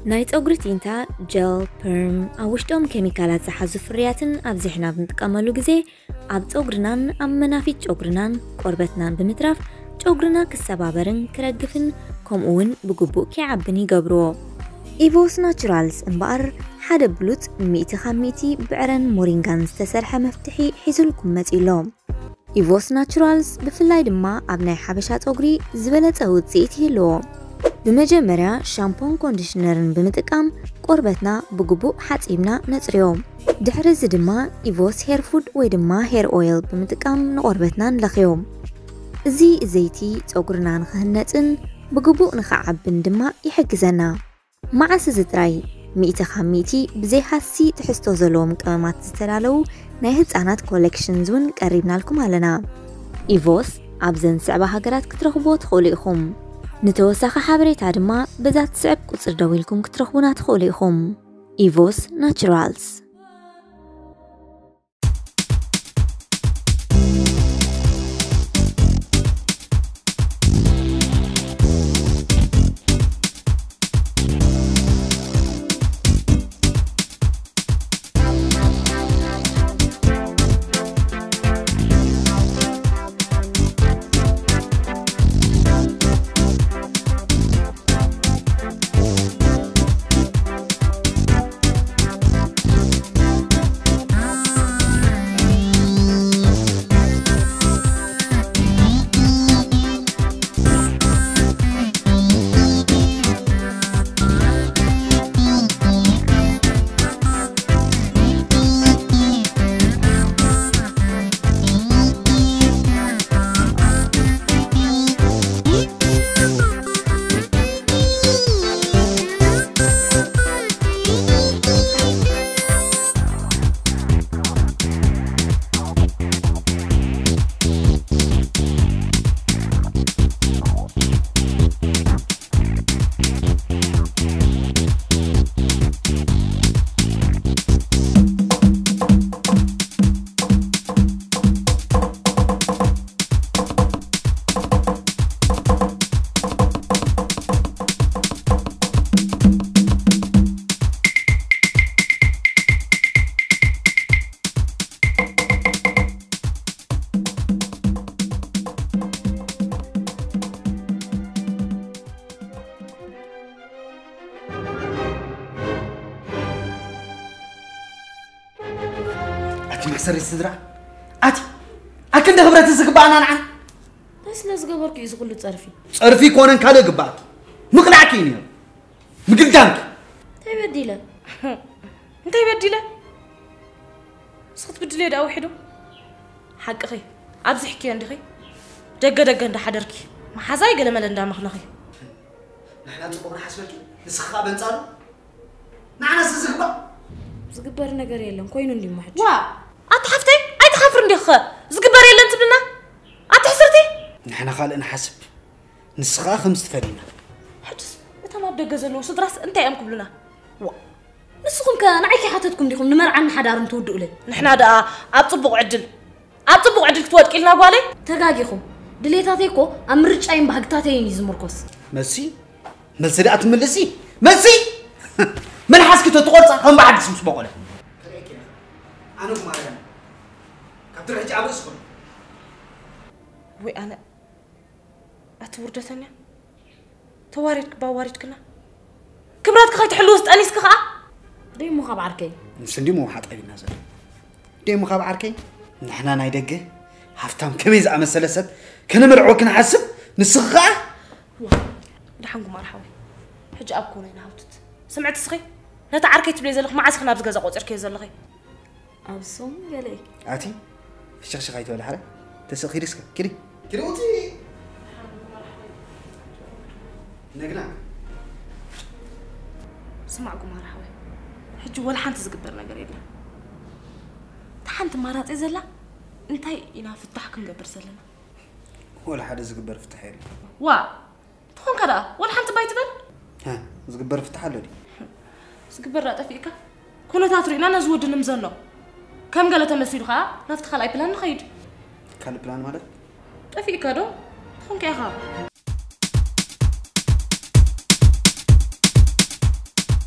نايت أوغرتينتا جل بيرم أوشتهم كيميكالات زحزو فرياتن أبزحنا بنتقاملو جزي عبد أوغرنان أم منافيت أوغرنان قربتنان بمتراف أوغرنا كالسبابرن كرقفن كومون بقبو كعبني قبرو إيفوس ناتشرالز انبقر حدا بلوت 150 بعرن مورينغان استسرح مفتحي حيزلكم متئلوم إيفوس ناتشرالز بفلاي دما أبناي حبشات أوغري زبلت أود زيتي لو بمجمرة شامبون كونديشنرن بمتقام قربتنا بقبو حتيبنا نتريوم دحرز دما إيفوس هير فود ويدما هير أويل بمتقام نقربتنا نلخيوم زي زيتي تأقرنا نخهنتن بقبو نخعبن دما يحكزنا مع سزتراي 150 بزي حاسي تحستو زلوم كمامات زتلالو نايهت عنات كولكشنزون قريبنا لكم هلنا إيفوس عبزن سعبا هاقرات كترخبو تخوليخم نتوساخ حابريتا دما بذات سعب كتر دويلكم كترخبونا تخوليخم إيفوس ناتشرالز سري السدرة أتي أكن ده خبرة تزقبانا نعم بس لا زقبرك يزغلو صرفي كونن كاله قباك مقلعكيني مقلدانك تيبديله انت يبديله صوت بدلي دا وحده حق اخي ابزح كي عندي دغ انت حدركي ما حزاي قلمل اندا مخنخي نحنا تقوم حسبك نسخا بنصار معنا زقبر ነገር የለም ኮይኑ እንዲማጭ ዋ أتحفتي؟ أي تخافر ندخ زقبر يلا أنت بنا أتحسرتي؟ نحنا خالق نحسب نسخة 5 فرينا حجز أنت ما بدك جزلو صدرس أنت يا أمكم لنا نسخهم كان عيكي حاتتكم ديكم نمر عن حدار انتو ودقلي نحنا دا أطبق عدل تواد كيلنا قوالي تقاقيكم دليتاتيكو أمرج أين بحقتاتين يزمركوس ملسي لا أتملسي ملسي من حاسك تتقرص هم بعد اسم سبقوله أنا كمارين كابتن حجي عبسكم وي أنا أتورد ثانية تواردك باواردكنا كبراتك خايت حلوست أنيسك خا دي مو خاب عركي نسندي مو حاط أبي نازل دي مو خاب عركي نحنا نايدقه هفتام كميز أمس سلسات كنا مرعوك نحسب نسخة دحنكم مرحبا حج أبكون هنا هوتت سمعت سخي لا تعركي تبلي زلخ ما عسخنا بزقزق وتركي زلخي أبصم قالي عاتي الشخص غايت ولا حاجة تسخي ريسك كري وتي نقنا سمعكم مرحبا حج ولا حنت زقبرنا قريبنا تحنت مرات إزلا انتي إنا فتحكم قبر سلنا ولا حدا زقبر فتحيري تكون كذا ولا حنت بايتبل ها زقبر فتحله دي زقبر رأت فيك كنا تاترينا نزود نمزنو كم قالت مسيرو خا نفتح خلاي بلان نخيد كان بلان مالك فيك كذا تكون كيها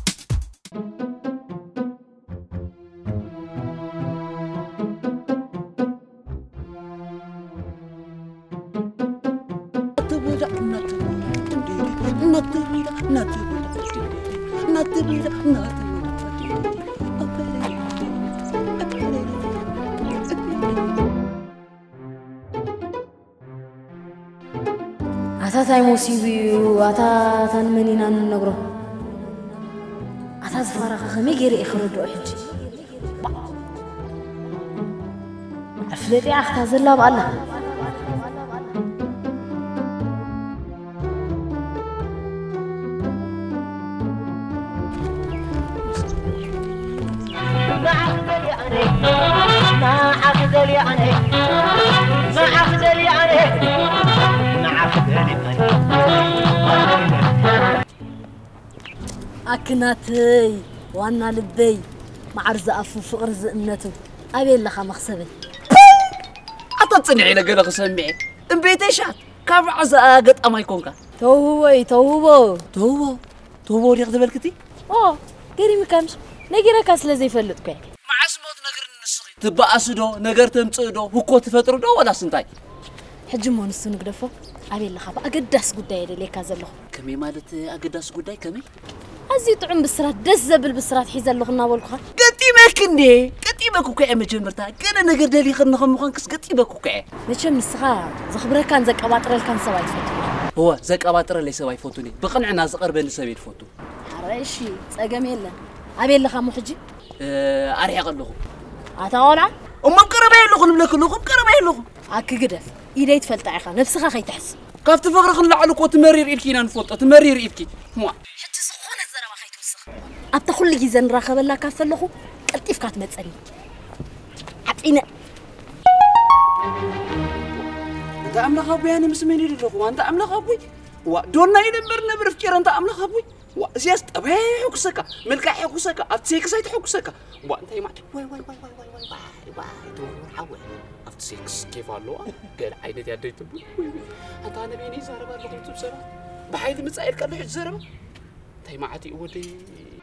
أتا تايمو سيبيو أتا تنمنينا ننقره أتا زفارة خمي غيري إخردو حجي أفلتي أختا زلا بألا ما أخذل يعني أكناتي وأنا لبي معرز أفو فقر زئنته أبي لخا مخسبه أتصنعي لقنا خسمعي بيتي شات كيف عزا قد أما يكونك توهوي توبو اللي يخدم الكتي قري مكامش نجيرك أسلا زي فلتك مع اسموت نجر النسخي تبقى أسدو نجر تمتصدو هكو تفتر دو ولا سنتاي حجم هون السنة قدفو أبي لخا أقدس قداي ليك هذا كمي مالت أقدس قداي كمي أزي طعم بسرات دزبل بسرات حيزل لغنا والكها قتيبك إني قتيبك وكأ مجمرتها كنا نجر دلي خدنا خم خانكس قتيبك وكأ مشى مسخا زخبره كان زك أباطر كان سواي فوتو هو زك أباطر اللي سواي فوتوني بقنعنا زقر بين سبيل فوتو حرشي تأجميلا أبي لخا محجي أريح قلهم أتاولع أمم كربي لهم لكلهم كربي لهم عك قدف إيدي تفلت عخا نفسها خي تحس كافت فقر خن لعلك وتمرير إبكي نفوت تمرير إبكي مو حتى سخونة الزرمة خي توسخ أبتخل لي زن راخب الله كاف له كتيف كات متسلي عطينا أنت أملا خابوي أنا مسميني للخو أنت أملا خابوي ودونا يدمرنا برفكير أنت أملا خابوي وزيست أبي حكسك ملك حكسك أتسيك سيد حكسك وأنت يا معتي واي دور حول أفتسيكس كيف الله قال عيني يا ديت أنت أنا بيني زاربا لقيت بسرعة بحيث متسائل كان لحد زربا تي معتي ودي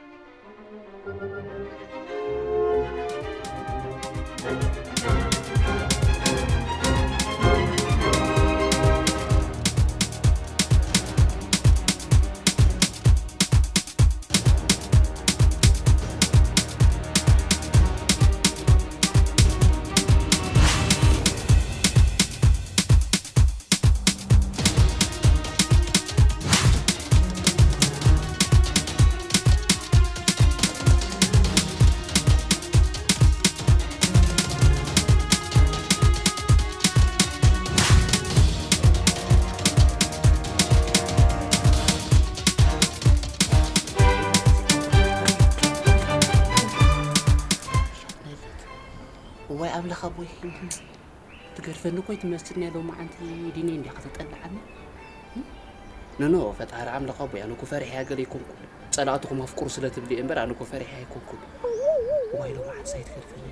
أبوي تقرفني كويس تمسكني لو ما عندي دينين دي خاطر تطلع عني نو فتحر عامل قبوي أنا كفرح يا قال يكون صلاتكم أفكر سلة تبدي إمبر أنا كفرح يكون كل ويلو ما عند سيد تقرفني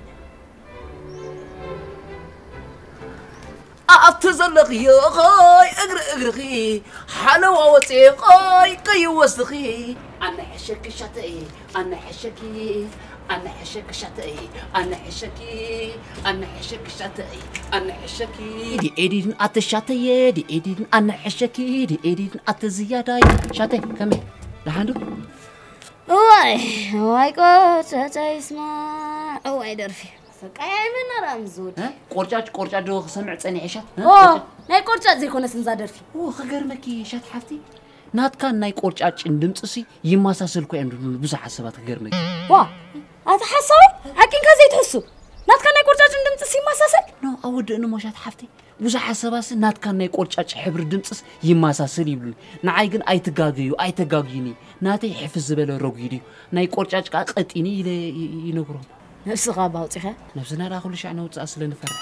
أتزلق يا خاي أقرقي حلوة وثيقاي كي وسخي أنا حشك شتي أنا حشكي أنا حشك شتي أنا حشكي أنا حشك شتي أنا حشكي دي إيدين أتشتي دي إيدين أنا حشكي دي إيدين أتزيادة شتي كمل لحندو واي كوتش اسمع واي درفي سقاي من رمزود قرጫጭ دو سمع صنيعشات ناي قرጫጭ زي كونه سنزا درفي خغرمكي شات حفتي ناتكا ناي قرጫጭ اندمصسي يماساسلكو اندو بزح حسابات خغرمكي أتحسوي أكين كذي تحسو ناتكا ناي قرጫጭ اندمصسي يماساسل نو أود إنه مشات حفتي بزح حسابات ناتكا ناي قرጫጭ حبر دمصس يماساسل يبلو نعاي ግን አይተጋጊዩኒ ناتي حفظ زبل روغيدي ناي قرጫጭ قطيني ينغرو نفسك باوطيخه نفسنا لا كل شيء نوص اصلا نفرح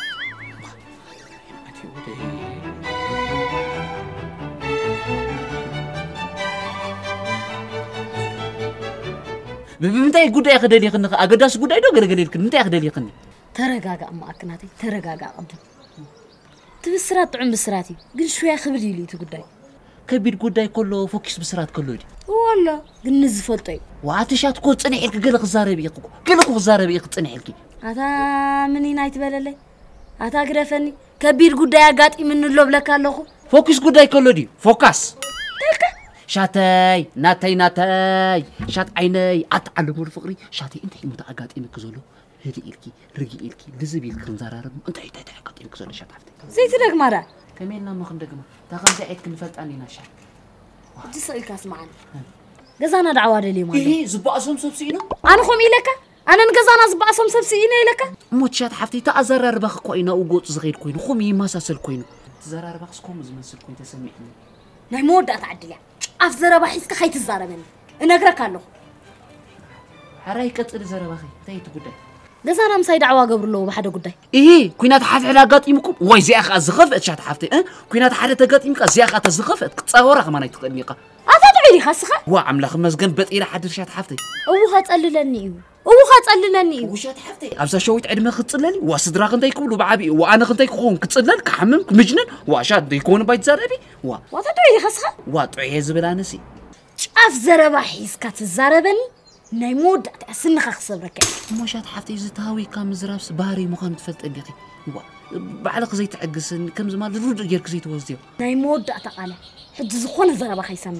بمنتهي غداي خدلي خن اغداس غداي دو غرغلي خن منتهي خدلي خن ترغاغا ما اكناتي ترغاغا قد تبسرات طعم بسراتي ግን شويه خبري لي تغداي كبير غداي كله فوكس بسرات كله دي والله ግን نزفلطي واتشات كو صنيحك غل خزاربي يقكو غل خزاربي يقصنيحك اتا مني نايت بللي اتا غرفني كبير غداي اغاطي من لوب لك الله فوكس غداي كله دي فوكس شاتي ناتي شات عيني أتعلم الفقري شاتي أنت متعقد إنك زولو هدي إلكي رجي إلكي لزبيل خنزارة أنت تعقد إنك زولو شات عفتي زي تدق مرة كمين لما خندق ما تاخذ زعيت كنفت أني ناشات تسأل كاس معنا جزانا دعوة لي ما إيه زبا أسم سبسينا أنا خم إلك أنا نجزانا زبا أسم سبسينا إلك موت شات عفتي تأزرر بخ كوينا وجوت صغير كوين خمي ما ساسل كوين تزرر بخ سكوم زمسل كوين تسمعني نحمود أتعدلها أفزر بحيس كخيت الزاربني أنا أقرأ كله حراي كتر زرب أخي تايت قداي جزانا مساي دعوة قبر له بحدا قداي إيه كوينات حافظ علاقات يمكم واي زي أخ أزغفت شات حفتي كوينات حدا تقات يمك زي أخ أتزغفت تصور أخ ما نيتقنيقة أتدعي لي خسخة وعمل خمس جنب إلى حد شات حفتي أبوها تقللني وشات حفتي أبزا شويت عدم ختصلني وصدرا كنت يكون بعبي وأنا كنت يكون كتصلن كحمم كمجنن وعشان يكون بايت زربي وتدعي لي خسخة وطعي زبلا نسي شاف زربا حيس كات الزربني نايمود أسنخ خسبرك مشات حفتي زتاوي كم زرابس باري مخان تفلت أبيخي بعلق زي تعجسن كم زمان رود جيرك زي توزيو نايمود أتقاله حد زخون زربا خيسمع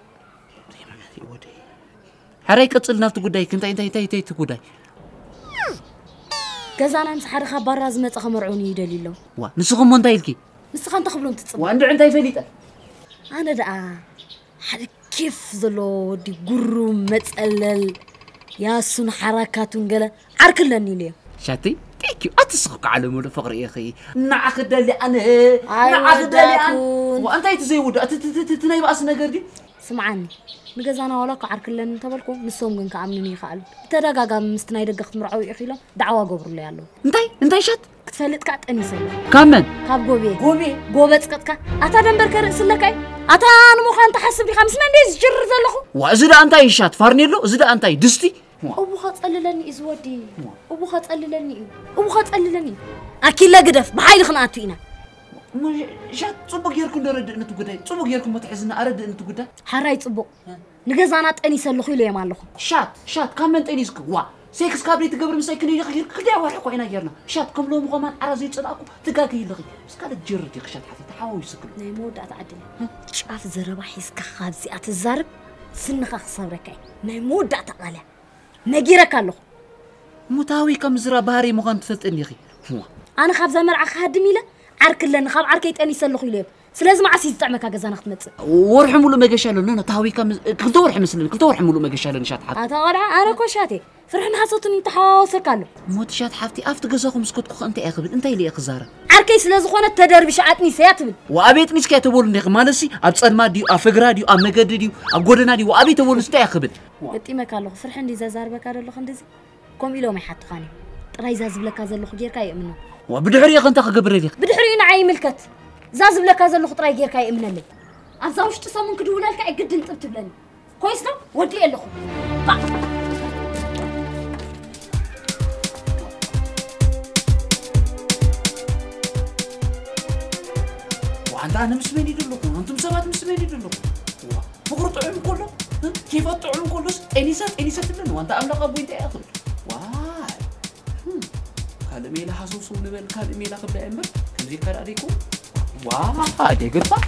حراي كتصل نفط قداي كنت انتي تقداي جزانا نسحر خبر زمت خمرعوني يدليلو نسخم من تايلكي نسخن تخبلون تتصب وعند عندي فليته أنا دعا حد كيف زلو دي قرو متقلل ياسون حركاتون قلا عركلني ليه شاتي تيكيو أتسخك على مود فقر يا أخي نعقد لي أنا نعقد لي أنا وأنت يتزيود تنايب أصلا قردي سمعني نجزانا ولا كعركلن تبلكم نسوم جن كعملني خال تدقق مستناي دققت مرعوي أخيلا دعوة قبر لي علو انتي شات كتفلت كات أني سلو كمن كاب قوبي تسكتك أتا دمبر كرس لك أي أتا أنا مخان تحسب لي 5 منديز جر زلخو وأزيد أنتي شات فارنيلو أزيد أنتي دستي أبوها تقللني إزودي أبوها تقللني أكيد لا قدف بحايل خناتينا شات صبغ يركم درد أنتو قداي صبغ يركم ما تحزنا أرد أنتو قداي حراي صبغ نجزانا تاني سلخو لي مالخو شات كمن تاني سك سيكس كابري تقبر مساكن يغير كدا واحد كوينا يرنا شات كم لو مقام عرزي تصلاكو تقاكي لغي بس كانت جرد يا شات حتى تحاول يسكلو ناي مودا تعدل شاف زربا حيسك خابزي اتزرب سنخ خصبرك ناي مودا تقاله نغيرك الله متاوي كم زرا باري مغان تفلطني خي انا خابزا مرع خادميله عركلن خاب عركيت اني سلخو يليب سلاز ما عسيز طعمك غزانا خمص ورح مولو ما قشالو انا تاوي كم كنت ورح مسلم كنت ورح مولو ما قشالو شات حتى انا كوشاتي فرحنا حصتني تحاوسك له موت شات حفتي افت غزاكم سكوت انت اخبل انت لي اخزاره عركي سلاز خونه تدرب شعاتني سياتبل وابيت مش كاتبول نخ مالسي ابصدما ديو افغرا ديو امغد ديو اغودنا ديو ابيت تبول ستا يخبل قطيمك الله فرح اندي زازاربك الله خندزي كوم يلو ما حط خاني طراي زازبلك زلو خيركا يامنو وبدحري انت خغبر لي بدحري نعي ملكت زازبلك زلو طراي غيركا يامنلي ازاوش تصمن كدولالك اي قد نطب تبلني كويس نو ودي يلخو أنا مسميني دلوكم أنتم سبات مسميني دلوكم بقرط علم كله كيف أطعم كله إنيسات لنا وأنت أملك أبوي أنت أخذ واي هذا ميلا حاسوس ونبل هذا ميلا قبل أمر كم زي كار عليكم واي ده قطع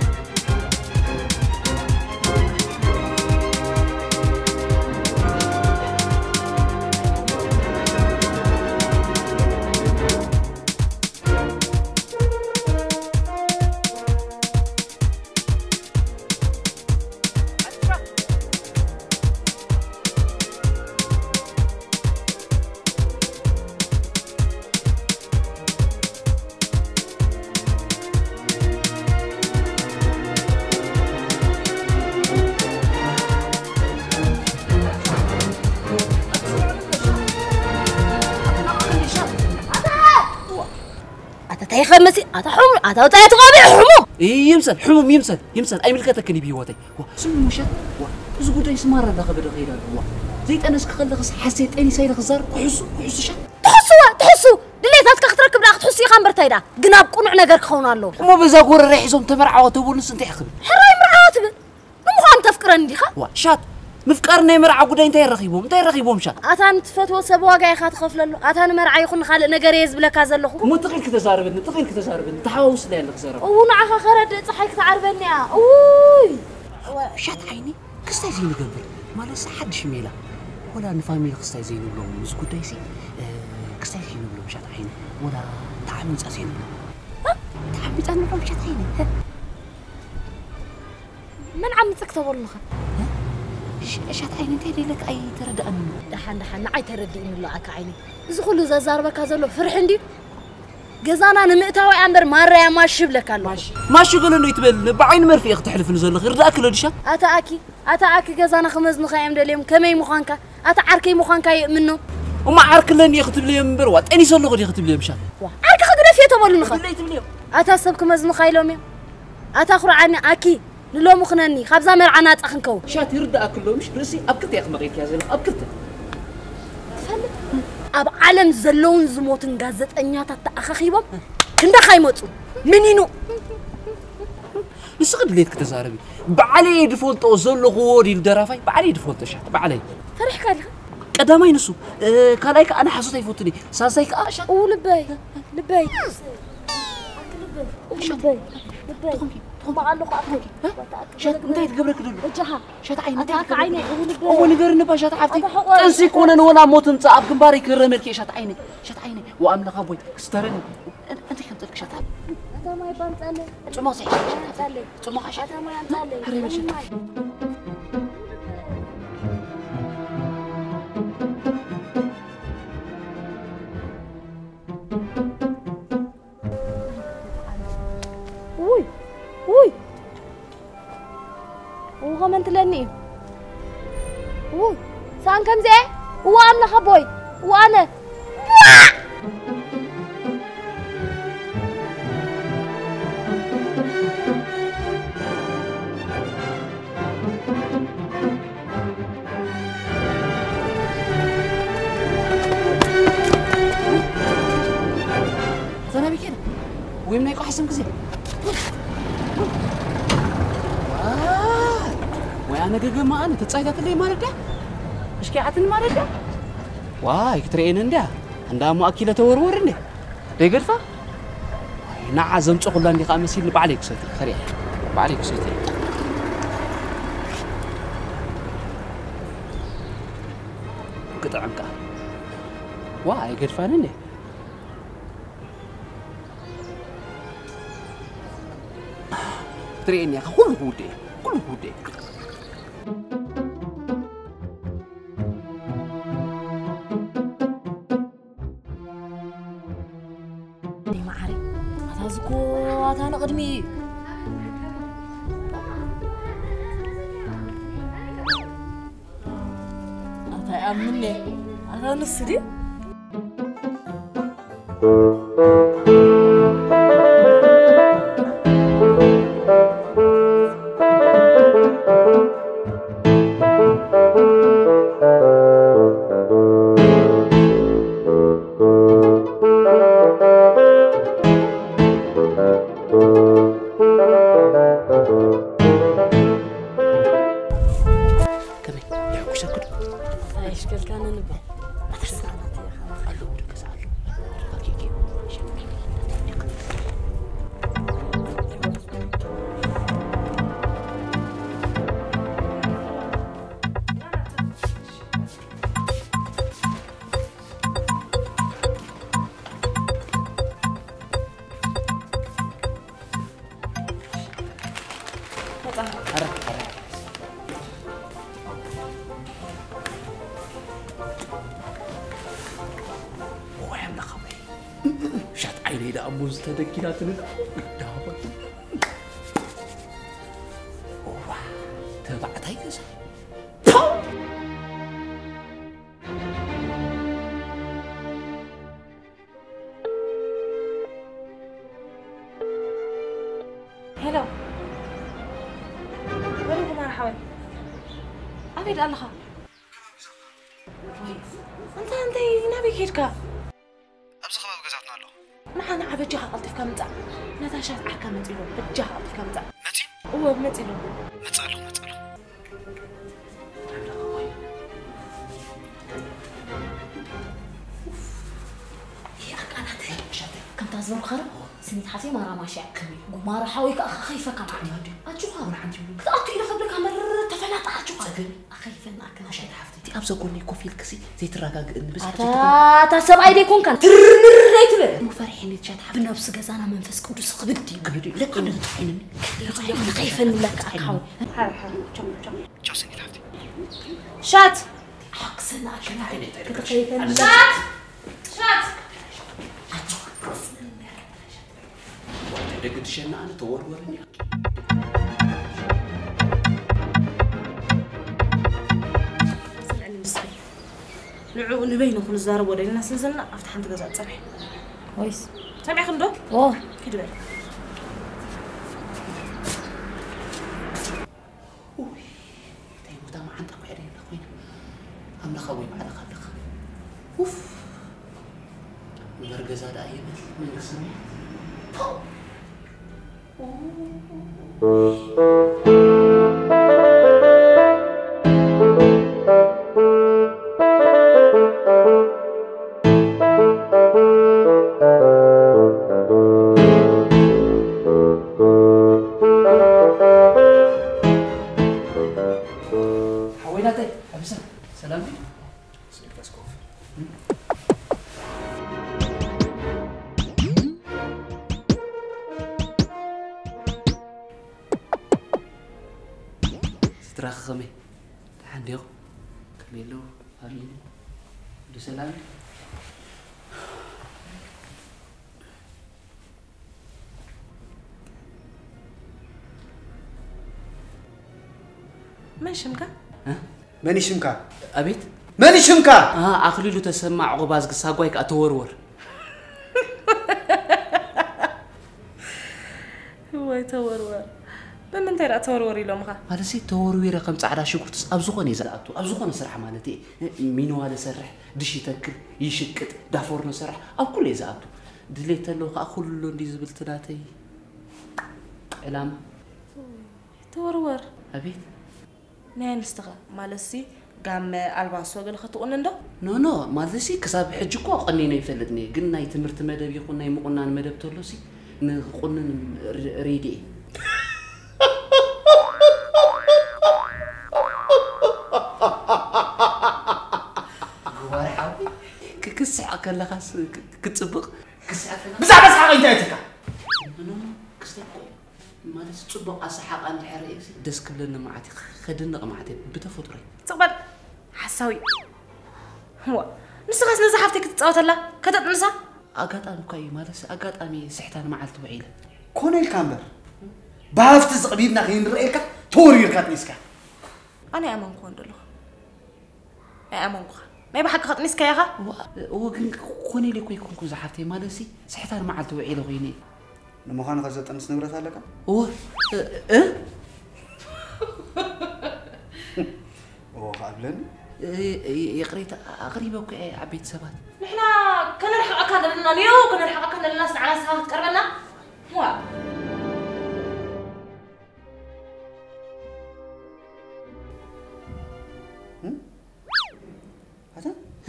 خمسي أتا تغابي حمو يمسل حموم يمسل أي ملكتك اللي بيوتي سمو مشات زغو داي سمارة دا خبر غير هو زيت أنا سكخلخ حسيت أني سايل خزار حسو شات تحسوا دليتك تركب لا تحسي خمرتيدا جناب قنع نجر كون الله ما بزا غور ريحزم تمرعوا تبونس انت يخبل حراي مرعات نمو انت تفكرني ديخا شات مفكرني مرعى قداي انت يرخيبهم شات اتان تفتو سبوا جاي خات خفللو اتان مرعى يخون خالق نجر يزبلك زلخو مو تقيل كتزاربن تحاوس لا لك زرب ونعها خرد صحيك تعربني اوي شات عيني كستاي زين قبل ما لسه حد شميله ولا نفاميل كستاي زين بلو مسكوت دايسي كستاي زين بلو شات عيني ولا تعمل زين بلو تعمل أنا بلو شات عيني من عم تكتب والله شات عيني تيري لك أي ترد أنه دحن نعي تردي إنه لا عيني زخلو زاربك هذا له فرح عندي جزانا نمئتاوي أمبر مرة يا ما شبلك الله ما شغل إنه يتبل بعين مرفي أخت تحلف نزل غير ذاك اللي دشة أتاكي جزانا خمس نخيم دليم كمي مخانكا أتعركي مخانكا يؤمنه وما عرك لين يختب لي أمبر وات أني صار له غير يختب لي مشان عرك خدنا فيه تمر نخ أتاسبك مزن خايلهم يوم أتأخر عني أكي نلوم مخنني خبزة مرعنات أخنكو شات يرد أكله مش رسي أبكت يا أخ مغيك يا زلمة أبكت أب عالم زلون زموتن جازت أنياتا تأخخيبهم كندا خايمتو منينو نسقد ليت كتزاربي بعلي دفولت أوزل غوري الدرافي بعلي دفولت شات بعلي فرح كالها قدامي نسو كلايك أنا حسيت يفوتني ساسايك أشات ولبي لبي ما قالوا قاعد شات انتهي تقبرك دول وجهها شات عيني أتاك عيني أول نقدر نبى شات عفتي تنسي كونن ولا موت نصعب كمباري كرملك شات عيني وأملا خابوي استرني أنت كم تلك شات عيني أتا ما يبان تالي ثم صحيح تالي ثم عشان أتا ما ينتالي هري شات وي وغمن تلني وي سان كم زي وأملا خبوي وأنا زنا بكين ويمنا يكو حسن كزي وأنا جاي ما أنا تتصيدات اللي ما رده مش كعتن ما رده واي كترين عنده عندها مؤكلة تورور عنده ده قرفة نعزم تقول لني خامسين بعليك سيتي خريع بعليك سيتي قطع عنك واي قرفة عنده ترين يا كل هودي دي معري أتازكو أتانا قدمي أتأمني أتانا السري عيني لا أموز تدكينات لنا دابا أوه تبعت هاي كذا هلو ولكم مرحبا أبيد الله أنت نبي كيركا أبز خباب جزاتنا له نحن عبجها ألطف كمتع نتاشات عكا متيلو بجها ألطف كمتع نتي هو بمتيلو متسأله يا أكانتي كم تزور خرب سنيت حسي ما راماشي ما راح حاوي خايفه كمان اجوها من عندي تاكل الى خبرك مره تفلات اجوها خايفه اكل شيء حفتي ابزا قولي كوفيل كسي زي تراغاغ بس تا سبعي ديكون كان ترنيت مو فرحين تشات حفتي بنفس غزانا منفس قدس خبدي لك انا تحينني خايفه لك احاول حاول تشو سنيت حفتي شات حقسنا كده خايفه شات دقت شنا انا تورورني سلعني مصري لعو نبين نكون الزارب ولا الناس نزلنا افتح انت غزات صرح كويس سامع خندو اوه كده بقى تايمو ما عندك وحدين اخوينا امنا خوي بعد خلق اوف مرقزه دايما من اسمي حويناتي حبسه سلامي سيكاسكوف تراخمي عندي كميلو هارين بسلام من شمكا ماني شمكا ابيت ماني شمكا اخليلو تسمع عقباز قصاقويك اتورور هو يتورور بمن ترى توروري لومها هذا سي توروري كم صعدا شكوت ابزخون يزرعتو ابزخون سرح مالتي مينو هذا سرح دشي تكل يشقط دافور نسرح اب كل يزاتو دليت له كله اندي زبلتناتي علامه تورور ابيت نين استغى مالسي قام الباسو قال خطون ندو نو مالسي كساب حجكو قنينا يفلدني قلنا يتمرت مدب يكون يمقنا مدب تولسي نقنن ريدي غوارحاوي كسع كلا خاص كتصبق كسع بزعبه سحق انت اتكا كسع مالس تصبق اسحق ان حريسي دس كلنا معتي خدنق معتي بتفطري تقبل حساوي هو نسخاس نزحفتك تتصاوتلا كتطنسا اغاطامي كاي مالس اغاطامي سحتان معلت وعيله كونيل كامبر بافت زقبيبنا خين رأيك توري ركاتنيسكا انا امن كون دلو امنكو ما يبحق خطنيسكا ياها هو كوني لي كوي كون زحفتي مالسي سحتان معلت وعيله غيني لما كان غزت انس نبرت لك هو هو قبلن يقريت غريبه كاي عبيت سبات نحنا كنلحق كان لنا اليوم كنلحق كان الناس على ساعات قربنا هو هذا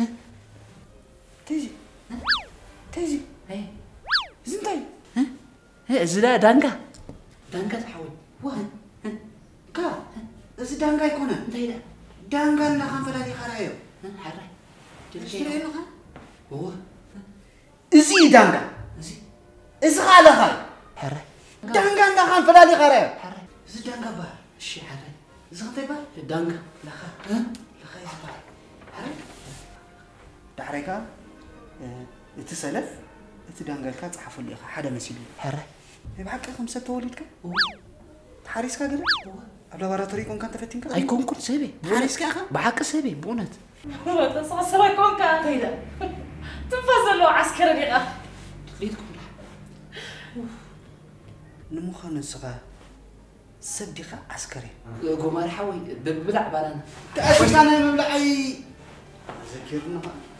تيجي تيجي هي زنتاي زلا دانكا تحول واه كا إذا دانكا يكون انتي دانكا لا خان فلادي خرايو حراي تشتري له هو إزي دانكا إزي خاله خاي حراي دانكا لا خان فلادي خرايو حراي إزي دانكا با شي حراي إزي خطي با دانكا لا خا لا خا إزي با حراي دحريكا يتسلف يتدانكا تصحفوا لي حدا مسيلي حراي بحق خمسة توليدك حارس كذا قبل لابوراتوري كون كان تفتين اي كون سبي حارس كذا بحق سبي بونت هو تصوصوا يكون كان كذا تفضلوا عسكري غا ليتكم نمو خان الصغا صديقة عسكري قمر حوي ببلع بالانا تأسس أنا مبلعي ذكرنا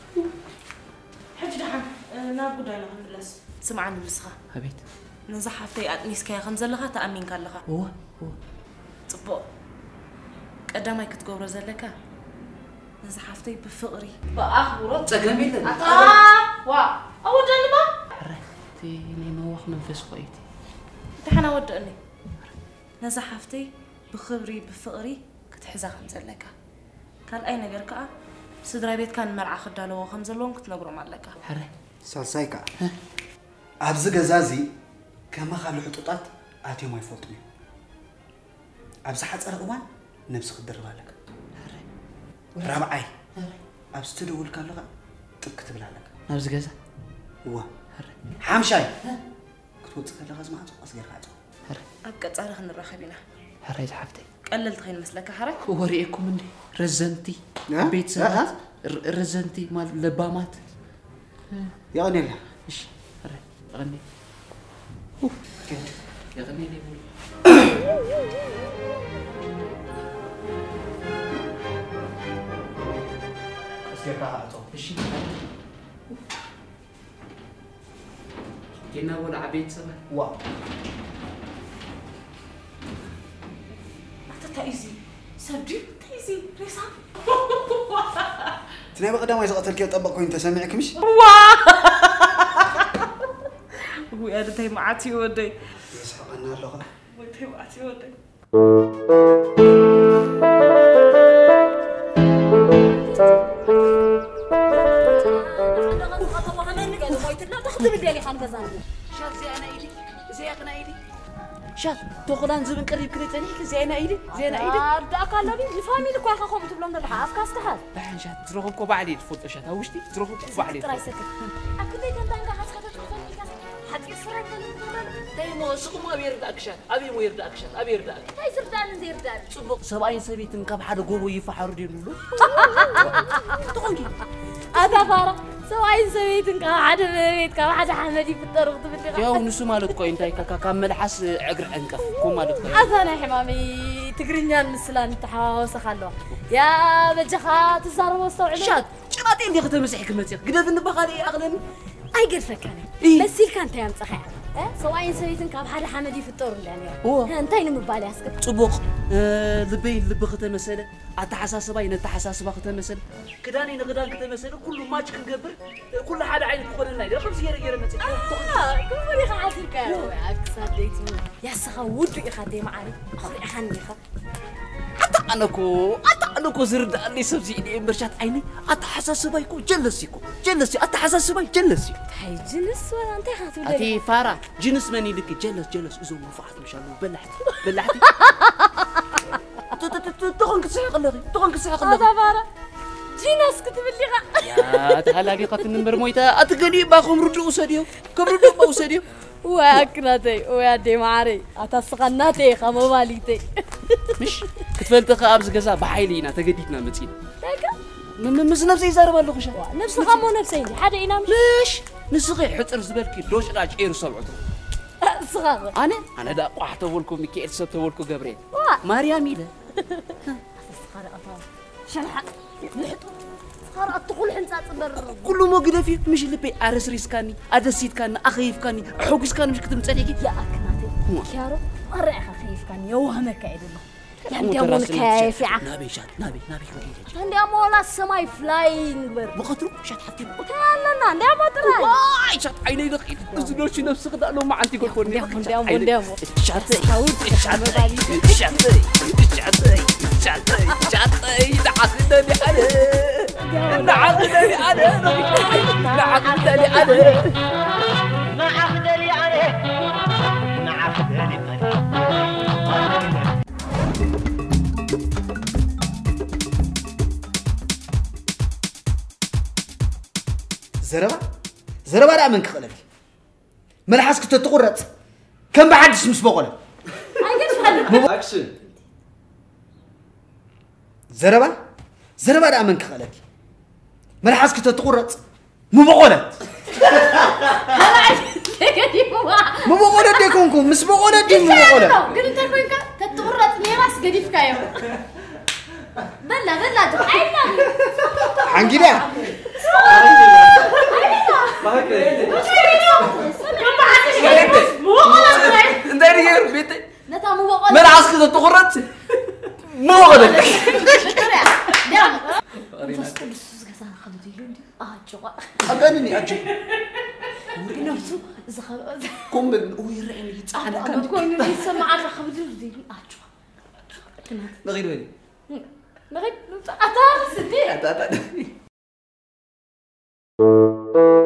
حج دحم ناب قداي لها نلس سمعني مسخة حبيت نزحفتي أتنيسكا خمزة لها تأمين كان لها هو طبق قدامي كتقبر زلكا نزحفتي بفقري بأخبرت تقلمي لنا وا أول جنبا حراي حفتي نوخ منفس خويتي دحنا ودقني نزا حفتي بخبري بفقري كتحزا خمزلك قال اي نجر كا سدراي بيت كان مرعى خدالو خمزلون كتنغرو مالك حري سالسايكا ابز غزازي كما خلو حطوطات اتي ما يفوتني ابز حصر قوان نفس خدر بالك حري رابعي ابز تدول كالغا طق تبلالك ابز غزا وا حري حمشاي كتوص كالغا زمعت اصغر حاجه حري ابقى صارخ نرخبينا حري حفتي قللت خين مسلك حري وريكم مني رزنتي بيت سنات رزنتي مال لبامات يا غني لها ايش حري غني يا غني لي ايش كنا ولا عبيد سبا واو تايزي سبدي تايزي ريسا تني بقدام يزقتل كي طبقوا انت سامعك مش وي انا تاي معاتي ودي يسحقنا اللغه وتاي معاتي ودي شات تقولان زبن قريب كريتني زينا ايدي زينا ايدي رداك الله بي الفاميلي كو خاخو تبلون دل حاف كاستحال بحن شات زروكو بعدي تفوت شات هوشتي زروكو بعدي تراي سكت اكدي كنت انت حسكت تفني كاس حتى يسرق دايمو سقم ابي يرداك شات ابي مو يرداك شات ابي يرداك هاي سردان زي ردان صبق سبعين سبيتن كاب حدا غوبو يفحرو ديلو تقولي هذا فارا سواء سويتن كواحد بيت كواحد حمدي في الطرق تبلغ يا ونسو مالك كو انتي كامل حس عقر عنقف كو مالك كو انا حمامي تقرينيان مسلان تحاوس خلو يا بجخات تزارو مستوعب شات شراتي الليختمسحك متيك قدف نبخالي اغلن اي قرفك انا بس اللي كان تيام صحيح سواء سويتن كواحد حمدي في الطرق يعني انتي نمبالي اسكت صبق لبين لب ختمسله اتحساسباي نتحساسبا ختمسل كداني نغدان ختمسل كل ماتش كنقبر كل حدا عين تقولنا يدير خمس يري متي كوري خاطر كانوا اكثر ديتي يا سخا ودي اخدي معي اخري خني خ أنا كو زرد اللي سبزي إني مرشات عيني أتحساسباي كو جلسي أتحساسباي جلسي هاي جنس ولا أنت خاطر أتي فارا جنس مني لك جلس إذا ما فعلت مش الله بلحتي تغن كسحق اللغي هذا فارا جنس كتب اللي يا تهلاقي قتل نمبر مويتا أتقني باخم ردو أساديو كم ردو بأساديو واكناتي ويادي معري أتسقناتي خمو ماليتي مش كتفلت أبز جزا بحيلينا تجديتنا متين مس نفسي زارب الله خشة نفس خمو نفسي حدا ينام ليش نسقي حتر زبالكي دوش راج إير سبعته صغار أنا دا واحد تقولكم ميكائيل سب تقولكم جبريل مريم إذا صغار أطال شلح صغار أتقول حنسات صبر كل ما قد فيه مش اللي بي أرس ريسكاني أدسيت كان أخيف كاني حوكس كان مش كتب تسأليكي يا أكناتي كيارو مرة أخيف كان يوهمك عيد الله عندي أمول كيف يا نبي خليلك عندي أمول السماي فلاينج بر بقتلو شات حتى لا عندي أمول تراي واي شات عيني لقيت نزلوش نفسك ده لو ما أنتي قلت عندي شاتي نعقدني زربا لا منك خلك ملحسك تتقرط كم بعدش مش بقوله اكشن زربا لا منك خلك ملحسك تتقرط مو بقوله مو بقوله ديكونكم مش بقوله دي مو بقوله قلت انت كوينك تتقرط نيراس قديف كايو بلا عينا حنجيبها انت غير بيتي نتا مو بقول من عسكر تقرط مو غلط دام بس خلودي اجوا أغنني أجي نفسه كمل ويرأيني يتصحنا أنا تكون يسمع على خبز دي أشوا نغير وين نغير أتعرف سدي أتا